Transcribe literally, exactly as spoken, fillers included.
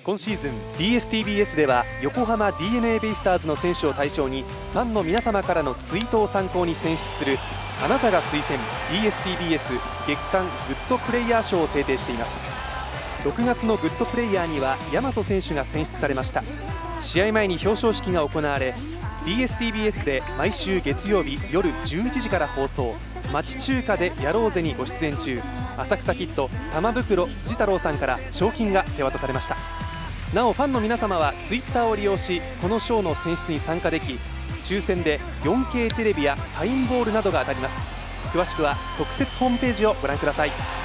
今シーズン ビーエスティービーエス では横浜 ディーエヌエー ベイスターズの選手を対象にファンの皆様からのツイートを参考に選出するあなたが推薦 ビーエスティービーエス 月間グッドプレイヤー賞を制定しています。ろくがつのグッドプレイヤーには大和選手が選出されました。試合前に表彰式が行われ ビーエスティービーエス で毎週月曜日夜じゅういちじから放送町中華でやろうぜにご出演中、浅草キッド玉袋筋太郎さんから賞金が手渡されました。なおファンの皆様はツイッターを利用しこの賞の選出に参加でき、抽選で よんケー テレビやサインボールなどが当たります。詳しくは特設ホームページをご覧ください。